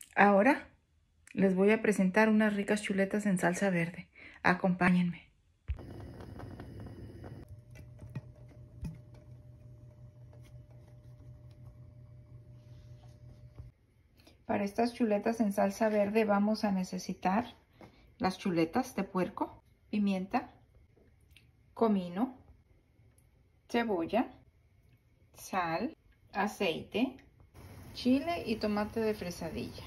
Ahora les voy a presentar unas ricas chuletas en salsa verde. Acompáñenme. Para estas chuletas en salsa verde vamos a necesitar las chuletas de puerco, pimienta, comino, cebolla, sal, aceite, chile y tomate de fresadilla.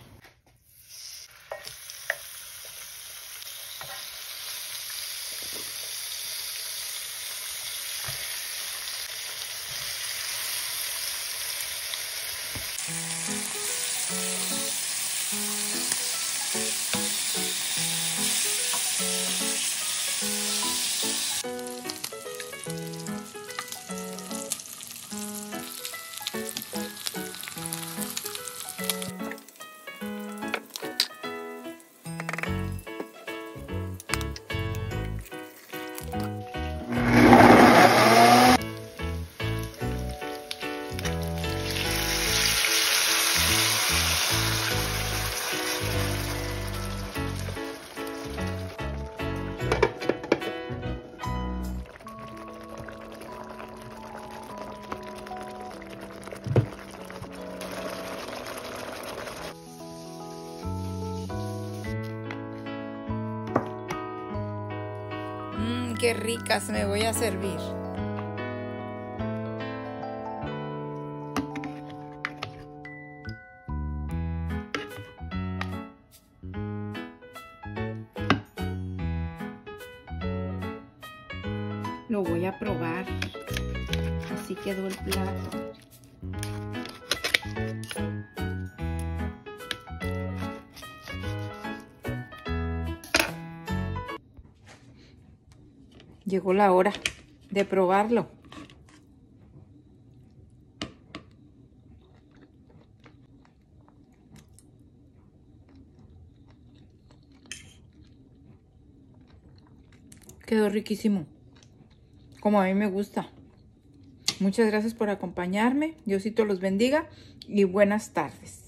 Qué ricas me voy a servir. Lo voy a probar. Así quedó el plato. Llegó la hora de probarlo. Quedó riquísimo, como a mí me gusta. Muchas gracias por acompañarme. Diosito los bendiga y buenas tardes.